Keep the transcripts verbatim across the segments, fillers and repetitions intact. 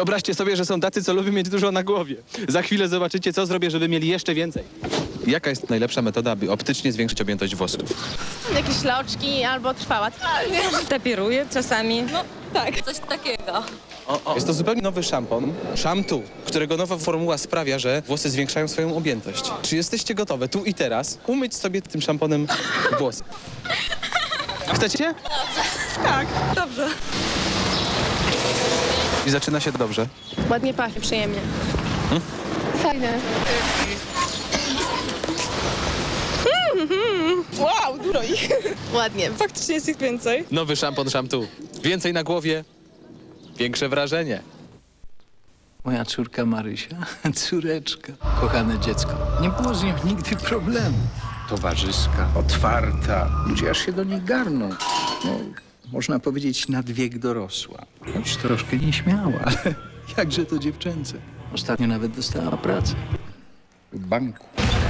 Wyobraźcie sobie, że są tacy, co lubią mieć dużo na głowie. Za chwilę zobaczycie, co zrobię, żeby mieli jeszcze więcej. Jaka jest najlepsza metoda, aby optycznie zwiększyć objętość włosów? Jakieś loczki albo trwała. Tapiruję czasami. No tak. Coś takiego. O, o. Jest to zupełnie nowy szampon, Shampoo, którego nowa formuła sprawia, że włosy zwiększają swoją objętość. Czy jesteście gotowe tu i teraz umyć sobie tym szamponem włosy? Chcecie? Tak, dobrze. I zaczyna się dobrze. Ładnie pachnie, przyjemnie. Hmm? Fajne. Wow, dużo ich. Ładnie. Faktycznie jest ich więcej. Nowy szampon Shampoo. Więcej na głowie, większe wrażenie. Moja córka Marysia, córeczka, kochane dziecko. Nie było z nią nigdy problemu. Towarzyska, otwarta. Ludzie aż się do niej garną. No, można powiedzieć, nad wiek dorosła. Choć troszkę nieśmiała, ale jakże to dziewczęce. Ostatnio nawet dostała pracę w banku.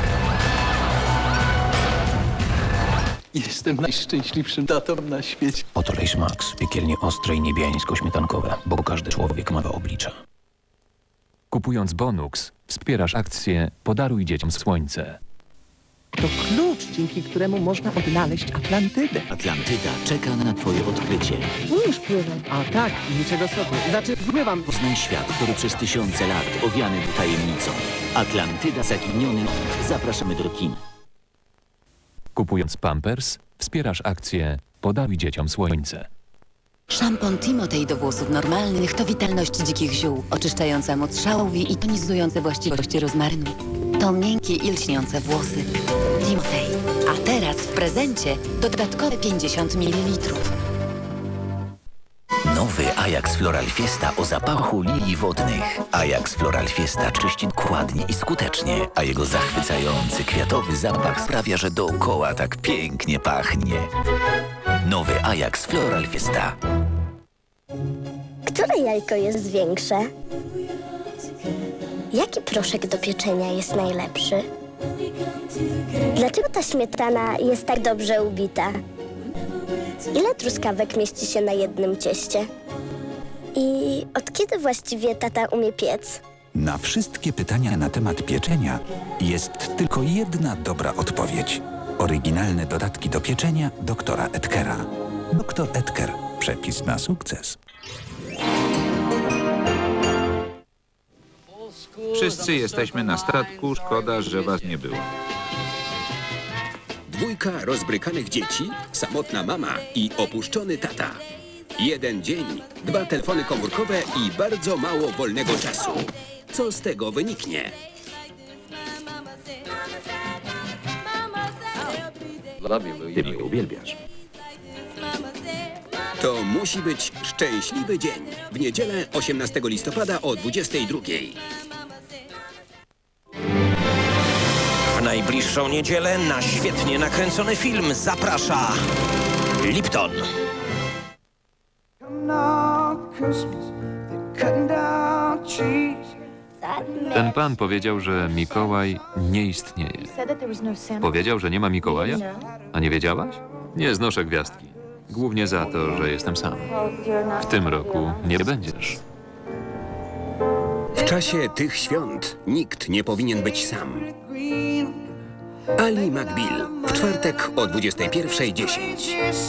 Jestem najszczęśliwszym tatą na świecie. Oto Lace Max, piekielnie ostre i niebiańsko-śmietankowe, bo każdy człowiek ma dwa oblicza. Kupując Bonux, wspierasz akcję Podaruj dzieciom słońce. To klucz, dzięki któremu można odnaleźć Atlantydę. Atlantyda czeka na twoje odkrycie. Umiesz pływać? A tak, niczego sobie. Znaczy, pływam. Poznaj świat, który przez tysiące lat owiany był tajemnicą. Atlantyda zaginiony ląd. Zapraszamy do kin. Kupując Pampers, wspierasz akcję Podaruj dzieciom słońce. Szampon Timotej do włosów normalnych to witalność dzikich ziół, oczyszczająca moc szałwi i tonizujące właściwości rozmarynu. To miękkie i lśniące włosy. Timotej. A teraz w prezencie dodatkowe pięćdziesiąt mililitrów. Nowy Ajax Floral Fiesta o zapachu lilii wodnych. Ajax Floral Fiesta czyści dokładnie i skutecznie, a jego zachwycający kwiatowy zapach sprawia, że dookoła tak pięknie pachnie. Nowy Ajax Floral Fiesta. Które jajko jest większe? Jaki proszek do pieczenia jest najlepszy? Dlaczego ta śmietana jest tak dobrze ubita? Ile truskawek mieści się na jednym cieście? I od kiedy właściwie tata umie piec? Na wszystkie pytania na temat pieczenia jest tylko jedna dobra odpowiedź. Oryginalne dodatki do pieczenia doktora Edkera. Doktor Edker. Przepis na sukces. Wszyscy jesteśmy na statku, szkoda, że was nie było. Dwójka rozbrykanych dzieci, samotna mama i opuszczony tata. Jeden dzień, dwa telefony komórkowe i bardzo mało wolnego czasu. Co z tego wyniknie? Ty mnie uwielbiasz. To musi być szczęśliwy dzień. W niedzielę osiemnastego listopada o dwudziestej drugiej. W najbliższą niedzielę na świetnie nakręcony film zaprasza Lipton. Ten pan powiedział, że Mikołaj nie istnieje. Powiedział, że nie ma Mikołaja? A nie wiedziałaś? Nie znoszę gwiazdki. Głównie za to, że jestem sam. W tym roku nie będziesz. W czasie tych świąt nikt nie powinien być sam. Ali McBeal w czwartek o dwudziestej pierwszej dziesięć.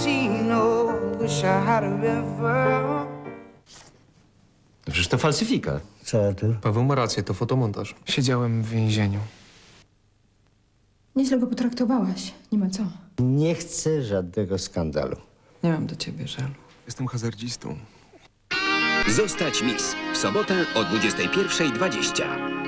Przecież to falsyfikat. Co ty? Paweł ma rację, to fotomontaż. Siedziałem w więzieniu. Nieźle go potraktowałaś. Nie ma co. Nie chcę żadnego skandalu. Nie mam do ciebie żalu. Jestem hazardzistą. Zostać Miss. W sobotę o dwudziestej pierwszej dwadzieścia.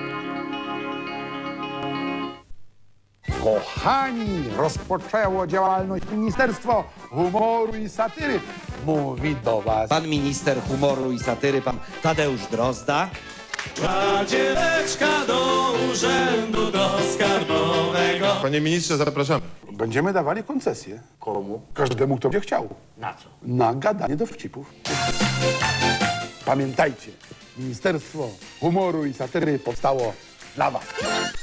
Kochani, rozpoczęło działalność Ministerstwo Humoru i Satyry. Mówi do was pan minister humoru i satyry, pan Tadeusz Drozda. Radzieleczka do urzędu, do skarbowego. Panie ministrze, zapraszamy. Będziemy dawali koncesję. Komu? Każdemu, kto będzie chciał. Na co? Na gadanie dowcipów. Pamiętajcie, Ministerstwo Humoru i Satyry powstało dla was.